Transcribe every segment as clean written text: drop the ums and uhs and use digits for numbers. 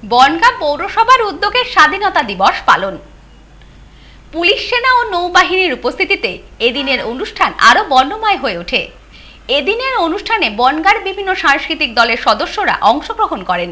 বনগাঁ পৌরসভার উদ্যোগে স্বাধীনতা দিবস পালন। পুলিশ সেনা ও নৌবাহিনীর উপস্থিতিতে এদিনের অনুষ্ঠান আরো বর্ণময় হয়ে ওঠে। এদিনের অনুষ্ঠানে বনগাঁর বিভিন্ন সাংস্কৃতিক দলের সদস্যরা অংশগ্রহণ করেন।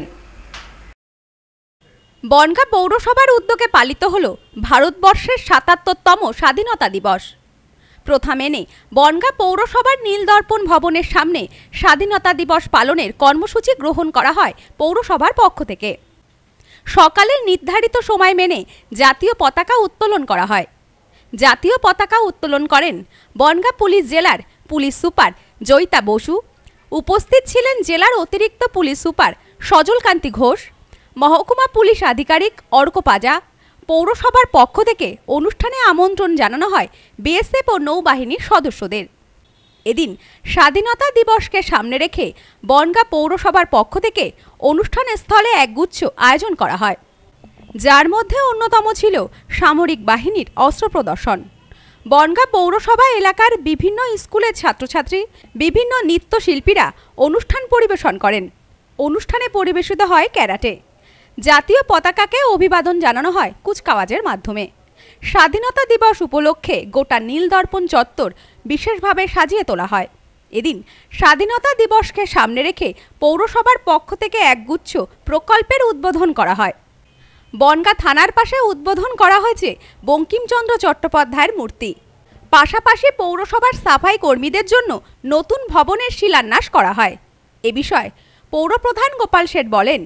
বনগাঁ পৌরসভার উদ্যোগে পালিত হল ভারতবর্ষের ৭৭তম স্বাধীনতা দিবস। প্রথা মেনে বনগাঁ পৌরসভার নীলদর্পণ ভবনের সামনে স্বাধীনতা দিবস পালনের কর্মসূচি গ্রহণ করা হয় পৌরসভার পক্ষ থেকে। সকালের নির্ধারিত সময় মেনে জাতীয় পতাকা উত্তোলন করা হয়। জাতীয় পতাকা উত্তোলন করেন বনগাঁ পুলিশ জেলার পুলিশ সুপার জয়িতা বসু। উপস্থিত ছিলেন জেলার অতিরিক্ত পুলিশ সুপার সজলকান্তি ঘোষ, মহকুমা পুলিশ আধিকারিক অর্ক পাজা। পৌরসভার পক্ষ থেকে অনুষ্ঠানে আমন্ত্রণ জানানো হয় বিএসএফ ও নৌবাহিনীর সদস্যদের। এদিন স্বাধীনতা দিবসকে সামনে রেখে বনগাঁ পৌরসভার পক্ষ থেকে অনুষ্ঠান স্থলে একগুচ্ছ আয়োজন করা হয়, যার মধ্যে অন্যতম ছিল সামরিক বাহিনীর অস্ত্র প্রদর্শন। বনগাঁ পৌরসভা এলাকার বিভিন্ন স্কুলের ছাত্রছাত্রী, বিভিন্ন নৃত্যশিল্পীরা অনুষ্ঠান পরিবেশন করেন। অনুষ্ঠানে পরিবেশিত হয় ক্যারাটে। জাতীয় পতাকাকে অভিবাদন জানানো হয় কুচকাওয়াজের মাধ্যমে। স্বাধীনতা দিবস উপলক্ষে গোটা নীলদর্পণ চত্বর বিশেষভাবে সাজিয়ে তোলা হয়। এদিন স্বাধীনতা দিবসকে সামনে রেখে পৌরসভার পক্ষ থেকে একগুচ্ছ প্রকল্পের উদ্বোধন করা হয়। বনগাঁ থানার পাশে উদ্বোধন করা হয়েছে বঙ্কিমচন্দ্র চট্টোপাধ্যায়ের মূর্তি। পাশাপাশি পৌরসভার সাফাই কর্মীদের জন্য নতুন ভবনের শিলান্যাস করা হয়। এ বিষয়ে পৌরপ্রধান গোপাল শেঠ বলেন,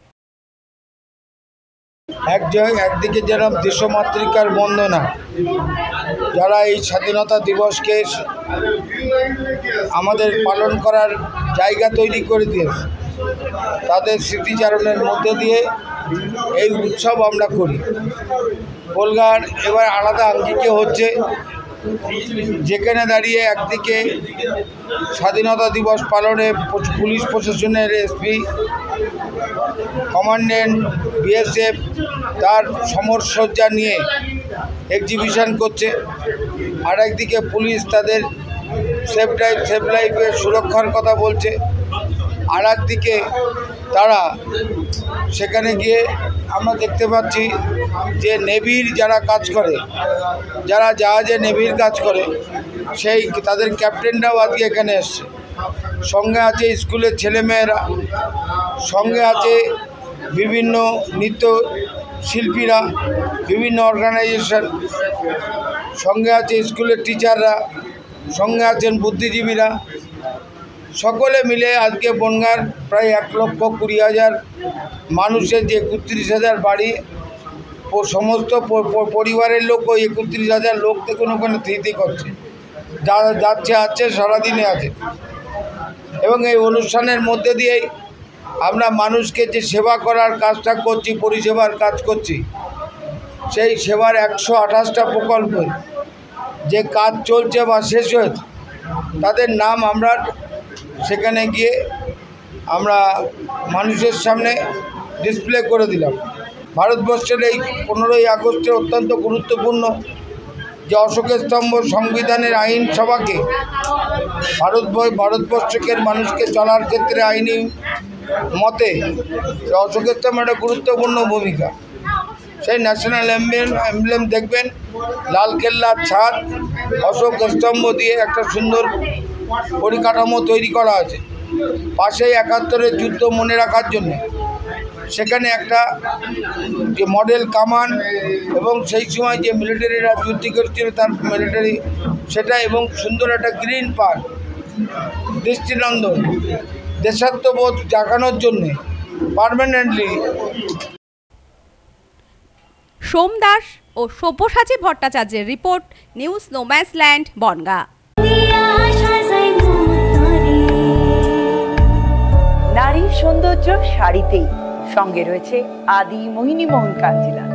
একদিকে যেরকম দেশমাতৃকার বন্দনা, যারা এই স্বাধীনতা দিবসকে আমাদের পালন করার জায়গা তৈরি করে দিয়েছে, তাদের স্মৃতিচারণের মধ্যে দিয়ে এই উৎসব আমরা করি। কলকাতার এবার আলাদা আঙ্গিকে হচ্ছে, যেখানে দাঁড়িয়ে একদিকে স্বাধীনতা দিবস পালনে পুলিশ প্রশাসনের এসপি, কমান্ডেন্ট, বিএসএফ তার সমরসজ্জা নিয়ে এক্সিবিশন করছে, আর একদিকে পুলিশ তাদের সেফ লাইফের সুরক্ষার কথা বলছে। আর একদিকে তারা সেখানে গিয়ে আমরা দেখতে পাচ্ছি যে নেভির যারা কাজ করে, যারা জাহাজে নেভির কাজ করে, সেই তাদের ক্যাপ্টেনরাও আজকে এখানে এসছে। সঙ্গে আছে স্কুলের ছেলেমেয়েরা, সঙ্গে আছে বিভিন্ন নৃত্য শিল্পীরা, বিভিন্ন অর্গানাইজেশন, সঙ্গে আছে স্কুলের টিচাররা, সঙ্গে আছেন বুদ্ধিজীবীরা। সকলে মিলে আজকে বনগাঁর প্রায় 1,20,000 মানুষের যে 31,000 বাড়ি, সমস্ত পরিবারের লোক ওই 31,000 লোক দেখুন ওখানে থিতি করছে, যাচ্ছে আছে সারাদিনে আছে। এবং এই অনুষ্ঠানের মধ্যে দিয়েই আমরা মানুষকে যে সেবা করার কাজটা করছি, পরিষেবার কাজ করছি, সেই সেবার 128টা প্রকল্প যে কাজ চলছে বা শেষ হয়েছে, তাদের নাম আমরা সেখানে গিয়ে আমরা মানুষের সামনে ডিসপ্লে করে দিলাম। ভারতবর্ষের এই 15ই আগস্টে অত্যন্ত গুরুত্বপূর্ণ যে অশোকের স্তম্ভ সংবিধানের আইনসভাকে ভারতবর্ষকে মানুষকে চলার ক্ষেত্রে আইনি মতে অশোকের স্তম্ভ একটা গুরুত্বপূর্ণ ভূমিকা। সেই ন্যাশনাল এমব্লেম দেখবেন, লালকেল্লার ছাদ অশোক স্তম্ভ দিয়ে একটা সুন্দর পরিকাঠামো তৈরি করা আছে। পাশেই 71-এর যুদ্ধ মনে রাখার জন্য সেখানে একটা যে মডেল কামান এবং সেই সময় যে মিলিটারিরা যুদ্ধ করছিল তার মিলিটারি সেটা, এবং সুন্দর একটা গ্রিন পার্ক, দৃষ্টিনন্দন, দেশাত্মবোধ জাগানোর জন্যে পার্মানেন্টলি। সোম দাস ও সব্যসাচী ভট্টাচার্যের রিপোর্ট, নিউজ নোম্যান্সল্যান্ড, বনগাঁ। নারীর সৌন্দর্য শাড়িতেই, সঙ্গে রয়েছে আদি মোহিনী মোহন কাঞ্জিলা।